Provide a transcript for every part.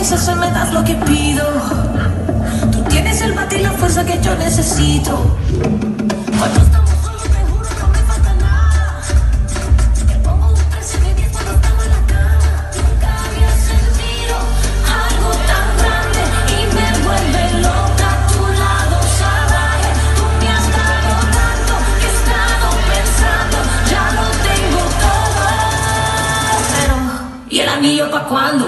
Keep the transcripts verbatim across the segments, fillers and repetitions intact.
princesa, me das lo que pido. Tú tienes el bate y la fuerza que yo necesito. Cuando estamos solos, te juro, no me falta nada. Te pongo un precio de diez cuando estamos en la cama. Nunca había sentido algo tan grande y me vuelve loca a tu lado salvaje. Tú me has dado tanto que he estado pensando, ya lo tengo todo. Pero, ¿y el anillo pa' cuándo?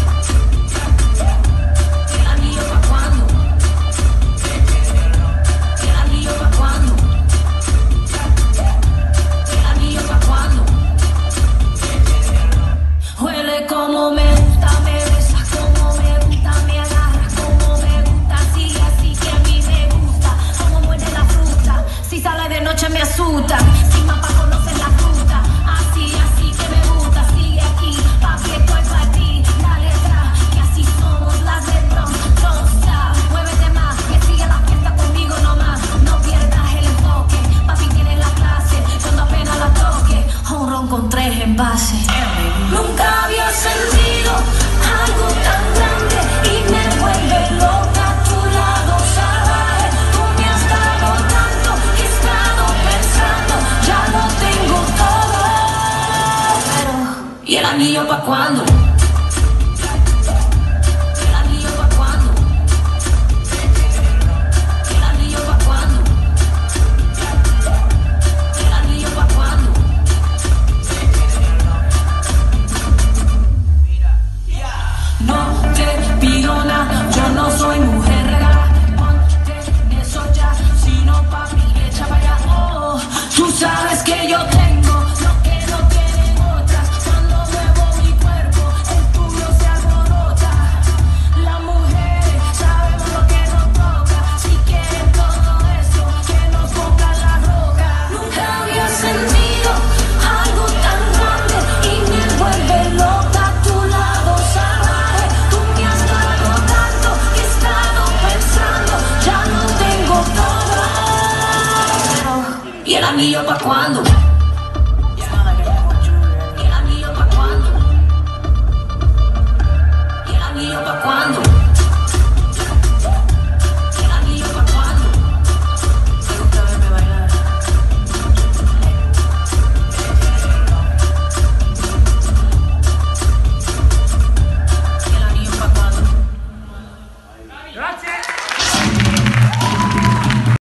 Como me gusta, me besas, como me gusta, me agarras, como me gusta, así, así que a mí me gusta, como muerde la fruta, si sale de noche me asusta, si mapa conoces la fruta, así, así que me gusta, sigue aquí, papi estoy para ti, dale atrás, que así somos las de Bronx, don't stop, muévete más, que sigue la fiesta conmigo nomás, no pierdas el enfoque, papi tiene la clase, cuando apenas la toque, un ron con tres envases. Nunca había sentido algo tan grande y me vuelve loca a tu lado salvaje. Tú me has dado tanto que he estado pensando, ya lo tengo todo. Pero, ¿y el anillo pa' cuándo? ¿El anillo pa' cuándo? ¿El anillo pa' cuándo? ¿El anillo pa' cuándo? No te pido nada, yo no soy mujer regala. Ponte eso ya, si no papi, echa para allá. Oh, tú sabes que yo tengo lo que no tienen otras. Cuando muevo mi cuerpo, el tuyo se alborota. Las mujeres sabemos lo que nos toca. Si quieren todo eso, que nos pongan la roca. Nunca había sentido algo tan grande y me vuelve loca a tu lado salvaje. Tú me has dado tanto que he estado pensando, ya lo tengo todo. Pero, ¿y el anillo pa' cuándo?